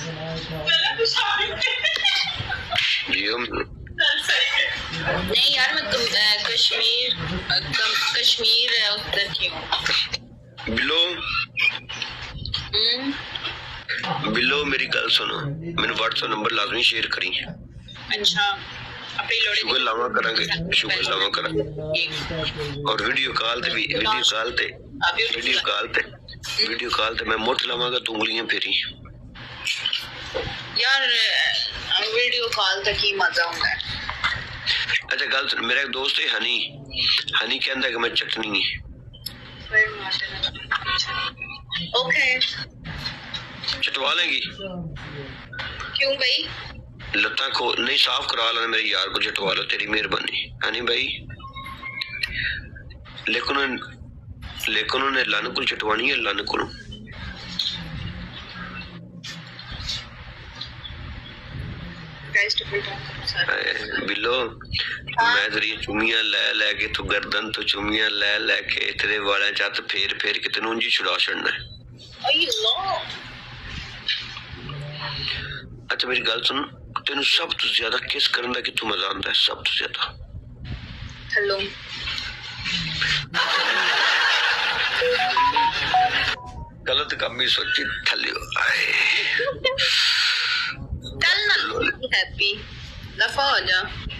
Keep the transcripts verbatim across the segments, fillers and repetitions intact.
नहीं यार मैं कश्मीर कश्मीर है उधर की हूँ। बिलो बिलो मेरी गल सुनो, मैंने व्हाट्सएप नंबर लाजमी शेयर करी। अच्छा शुगर लावा करांगे, शुगर लावा करांगे और वीडियो कॉल ते भी वीडियो कॉल ते वीडियो कॉल ते वीडियो कॉल ते मैं मुठ लावांगा तू उंगलियां फेरी। यार वीडियो कॉल तक ही मजा होगा। अच्छा गल सुन, मेरा एक दोस्त है हनी, हनी कहता है कि मैं चटनी है। ओके चटवा लेगी? क्यों भाई? लत्ता को नहीं साफ करा ला मेरे यार को, चटवा लो तेरी मेहरबानी। हनी भाई लेकिन लेकिन उन्हें लन को चटवानी है, लन को बिलो मैं तेरी चुमियां लै लै के तू गर्दन तो चुमियां लै लै के तेरे वाले चत फेर फेर के तेन उंजी छुड़ा छड़ना है। अच्छा मेरी गल सुन, तेन सब तो ज्यादा किस करन दा किथों मजा आंदा है? सब तो ज्यादा हेलो गलत काम ही सोची थलियो आए चल ना हैप्पी दफा हो जा।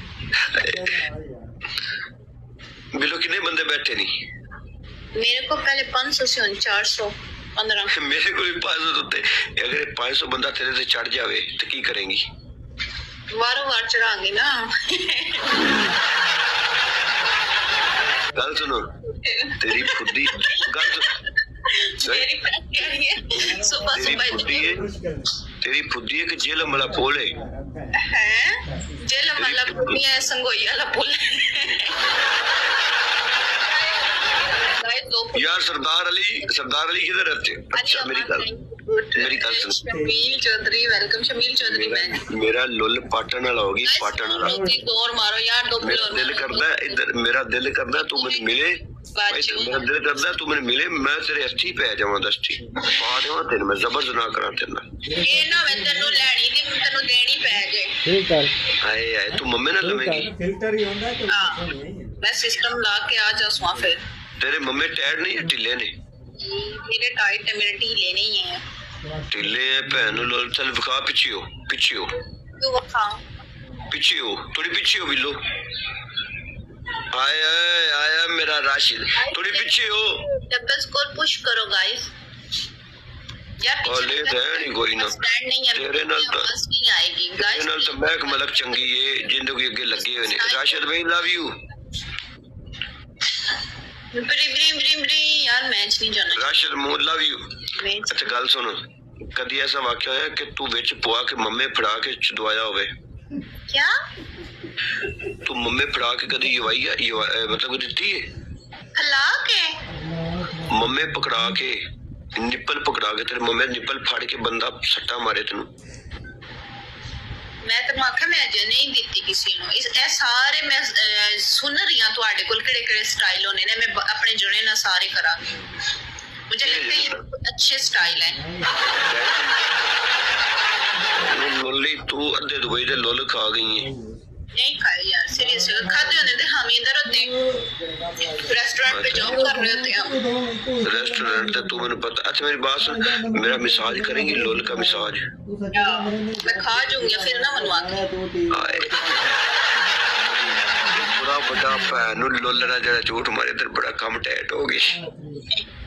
बिलो कितने बंदे बैठे नहीं? मेरे को पहले पाँच सौ से चार सौ पंद्रह मेरे को भी पाँच सौ होते। अगर पाँच सौ बंदा तेरे से चढ़ जावे तो की करेंगी? वारों वार चढ़ांगे ना। गल सुनो तेरी खुदी गल तेरी सुबह सुबह तेरी फुद्दी है कि जेल मला पुल है? हैं जेल मला पुल है, संगोई वाला पुल है। यार सरदार अली सरदार अली किधर रहते? अच्छा मेरी गल मेरी गल सुन, शमील चौधरी वेलकम। शमील चौधरी मैं मेरा लुल पाटन वाला होगी, पाटन वाला दौर मारो यार। दो मेरा दिल करदा है इधर, मेरा दिल करदा तू मुझे मिले, मेरा दिल करदा तू मुझे मिले, मैं तेरे हस्ती पे जावां दस्ती पा देवां तेरे, मैं जबरदस्त ना करा तेरे नाल। ये ना मैं तेनू लैनी दी तेनू देनी पै जे। ठीक है आए आए तू मम्मे ना लवेंगी? फिल्टर ही होंदा है तो मैं सिस्टम ला के आ जाऊं फिर। तेरे मम्मे टाइट नहीं है ढीले ने? मेरे टाइट है, मेरे ढीले नहीं है। ढीले है भैन लोल। चल विखा पीछे हो, पीछे हो तू विखा, पीछे हो थोड़ी पीछे हो बिल्लो। आया आया मेरा राशिद, थोड़ी पीछे हो। डबल स्कोर पुश करो गाइस। यार ओले रहनी कोई ना तेरे नाल तो नहीं आएगी गाइस। तेरे नाल तो महक मलक चंगी है, जिंदगी अगे लगे हुए ने। राशिद भाई लव यू। ब्री ब्री ब्री ब्री यार मैच नहीं जाना। राशिद मो लव यू। अच्छा गल सुनो, कदी ऐसा वाकया है कि तू विच पुआ के मम्मे फड़ा के चुदवाया होवे? क्या तू मम्मे फड़ा के कदी युवाई है मतलब को दित्ती है? फला के मम्मे पकड़ा के निप्पल पकड़ा के तेरे मम्मे निप्पल फाड़ के बंदा सट्टा मारे तेनू? मैं तो आखा मैं अजे नहीं दीती किसी नु। इस ए सारे मैं सुन रही हूं ਤੁਹਾਡੇ ਕੋਲ ਕਿਹੜੇ ਕਿਹੜੇ स्टाइल होने ने, मैं अपने जुड़े ना सारे करांगी। मुझे लगता है ये अच्छे स्टाइल है। लोली तू अद्धे दुबई दे लोल खा गई है? नहीं खाए यार सीरियस खाते होने थे हम इधर होते रेस्टोरेंट पे जॉब कर रहे होते हम। रेस्टोरेंट पे तू मैंने पता। अच्छा मेरी बात सुन, मेरा मिसाज करेंगी लोल का मिसाज? मैं खा जाऊंगी फिर ना मनवा के। बड़ा बड़ा भैन लोलना जरा झूठ मारे तेरे बड़ा कम टैट हो गई।